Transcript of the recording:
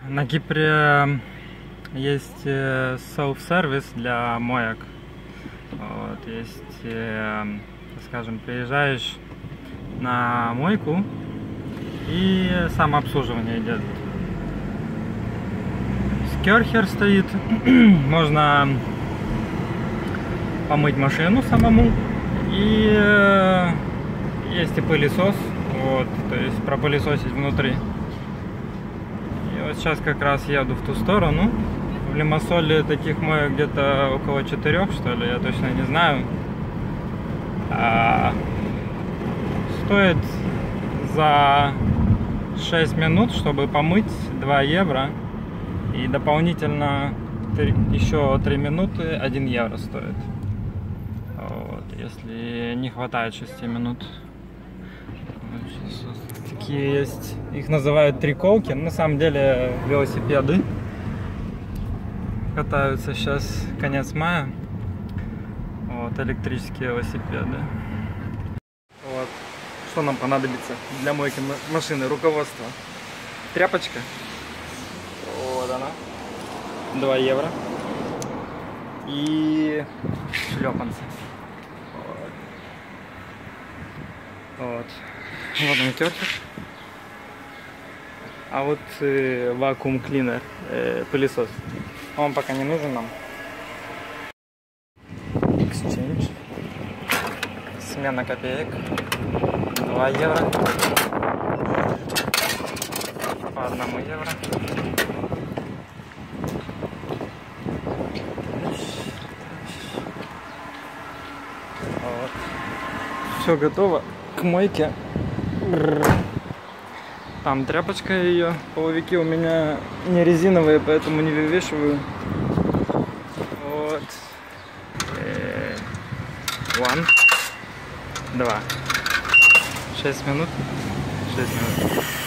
На Кипре есть self-сервис для моек. Вот, есть, скажем, приезжаешь на мойку и самообслуживание идет. Скерхер стоит, можно помыть машину самому, и есть и пылесос, вот, то есть пропылесосить внутри. И вот сейчас как раз еду в ту сторону. В Лимассоле таких моек где-то около 4, что ли, я точно не знаю. Стоит за 6 минут, чтобы помыть, 2 евро. И дополнительно еще 3 минуты 1 евро стоит. Вот, если не хватает 6 минут. Вот, такие есть, их называют триколки, на самом деле велосипеды. Катаются сейчас, конец мая. Вот, электрические велосипеды. Вот, что нам понадобится для мойки машины? Руководство. Тряпочка. Вот она. 2 евро. И шлепанцы. Вот. Вот он керхер. А вот вакуум клинер, пылесос. Он пока не нужен нам. Exchange. Смена копеек. 2 евро. По 1 евро. Вот. Все готово к мойке. Там тряпочка ее. Половики у меня не резиновые, поэтому не вывешиваю. Вот. 1, 2. 6 минут. 6 минут.